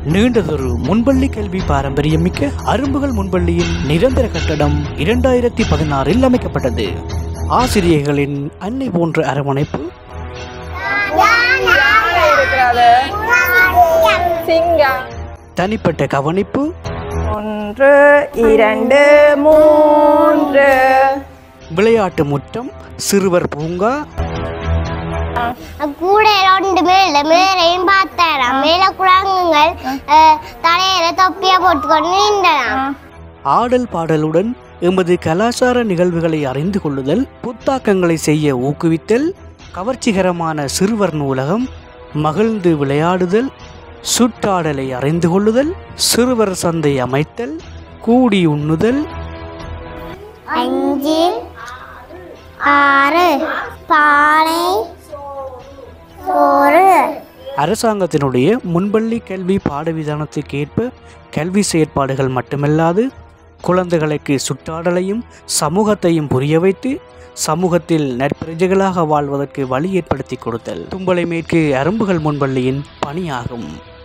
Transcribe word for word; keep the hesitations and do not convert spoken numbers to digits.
நீண்டதொரு முன்பள்ளி கல்வி பாரம்பரியம் மிக்க அரும்புகள் முன்பள்ளியின் நிரந்தர கட்டடம் இரண்டாயிரத்தி பதினாறில் அமைக்கப்பட்டது. ஆசிரியர்களின் அன்னை போன்ற அரவணைப்பு, தனிப்பட்ட கவனிப்பு, ஒன்று இரண்டு மூன்று விளையாட்டு முற்றம், சிறுவர் பூங்கா, கூட ரெண்டு மேல மேலையும் பார்த்தாராம். மேல குரங்குகள் தலையில தொப்பியா போட்டுக்கொண்டு நின்றலாம். ஆடல் பாடலுடன் எமது கலாச்சார நிகழ்வுகளை அறிந்து கொள்ளுதல், புத்தாக்கங்களை செய்ய ஊக்குவித்தல், கவர்ச்சிகரமான சிறுவர் நூலகம், மகிழ்ந்து விளையாடுதல், சுற்றாடலை அறிந்து கொள்ளுதல், சிறுவர் சந்தை அமைத்தல், கூடி உண்ணுதல், அஞ்சு ஆறு பானை சோறு. அரசாங்கத்தினுடைய முன்பள்ளி கல்வி பாடவிதானத்துக்கு ஏற்ப கல்வி செயற்பாடுகள் மட்டுமல்லாது குழந்தைகளுக்கு சுற்றாடலையும் சமூகத்தையும் புரிய வைத்து சமூகத்தில் நற்பிரஜைகளாக வாழ்வதற்கு வழி ஏற்படுத்தி கொடுத்தல் தும்பளை மேற்கு அரும்புகள் முன்பள்ளியின் பணியாகும்.